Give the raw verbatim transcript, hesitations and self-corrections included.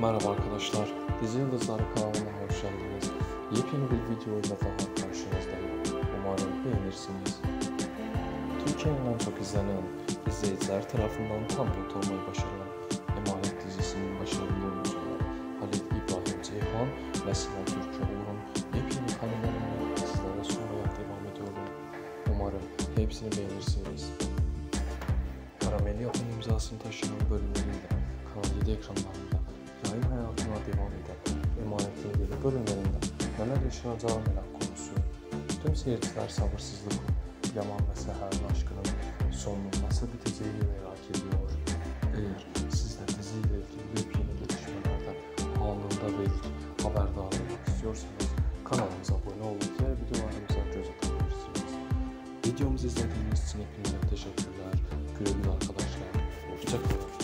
Merhaba arkadaşlar, Dizi Yıldızları kanalına hoş geldiniz. Yepyeni bir video ile daha karşınızdayım. Umarım beğenirsiniz. Türkiye'nin en çok izlenen, izleyiciler tarafından tam not olmayı başaran Emanet dizisinin başarılı oyuncuları Halil İbrahim Ceyhan ve Sıla Türkoğlu'nun yepyeni kanallarını sizlere sunmaya devam ediyorum. Umarım hepsini beğenirsiniz. Karamel yapım imzasını taşıyan bölümleriyle Kanal yedi ekranlarında yayın hayatına devam eden Emanet'in yeni bölümlerinde neler yaşanacağı merak konusu. Tüm seyirciler sabırsızlıkla Yaman ve Seher'in aşkının sonunun nasıl biteceğini merak ediyor. Eğer siz de diziyle ilgili yepyeni gelişmelerden anında ve ilk haberdar olmak istiyorsanız kanalımıza abone olup diğer videolarımıza göz atabilirsiniz. Videomuzu izlediğiniz için hepinize teşekkürler. Güle güle arkadaşlar. Hoşçakalın.